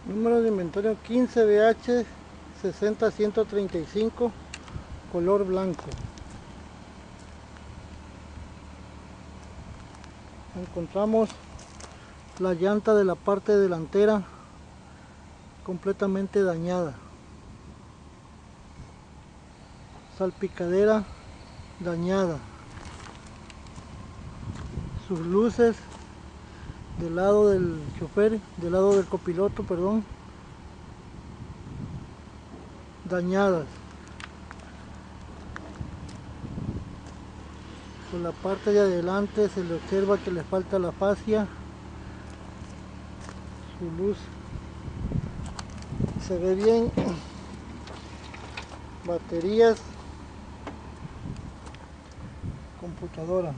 Número de inventario 15BH 60135, color blanco. Encontramos la llanta de la parte delantera completamente dañada, salpicadera dañada, sus luces del lado del chofer, del lado del copiloto, perdón, dañadas. Por la parte de adelante se le observa que le falta la fascia, su luz se ve bien, baterías, computadora.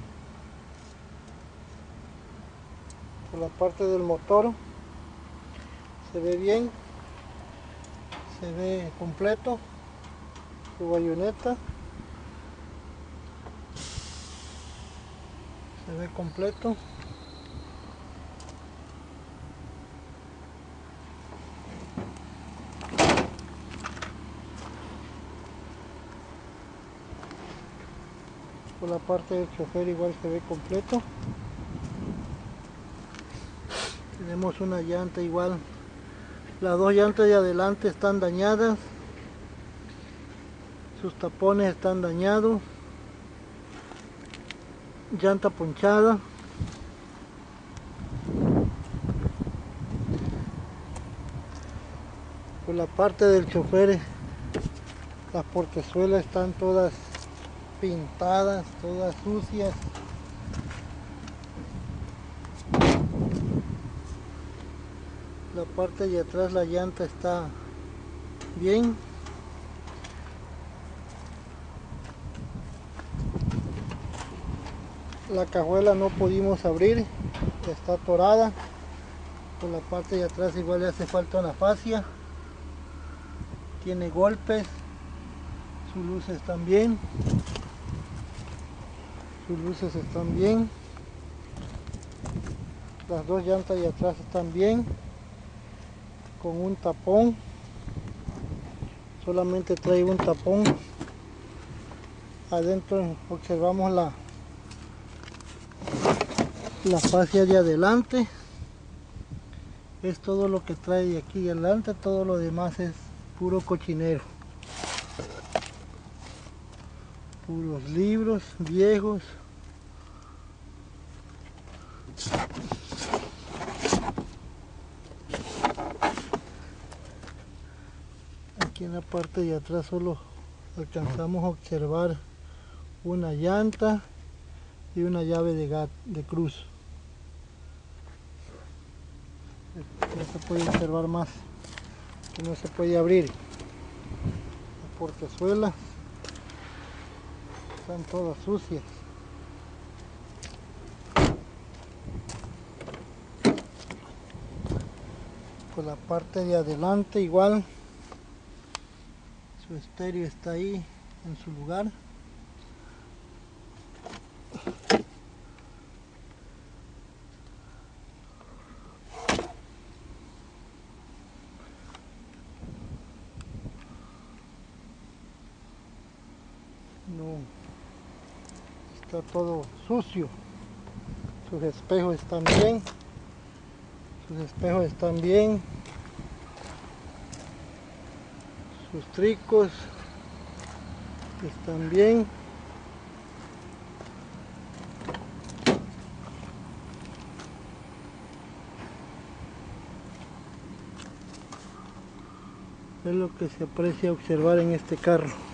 Por la parte del motor se ve bien, se ve completo, su bayoneta se ve completo. Por la parte del chofer igual se ve completo. Tenemos una llanta igual, las dos llantas de adelante están dañadas, sus tapones están dañados, llanta ponchada. Por la parte del chofer las portezuelas están todas pintadas, todas sucias. La parte de atrás la llanta está bien. La cajuela no pudimos abrir, está atorada. Por la parte de atrás igual le hace falta una fascia, tiene golpes, sus luces están bien, las dos llantas de atrás están bien, con un tapón, solamente trae un tapón. Adentro observamos la fascia de adelante. Es todo lo que trae de aquí adelante, todo lo demás es puro cochinero, puros libros viejos. Aquí en la parte de atrás solo alcanzamos a observar una llanta y una llave de cruz. No se puede observar más, que no se puede abrir. Las portezuelas están todas sucias. Por la parte de adelante igual, su estéreo está ahí en su lugar. No, está todo sucio. Sus espejos están bien, sus tricos están bien. Es lo que se aprecia observar en este carro.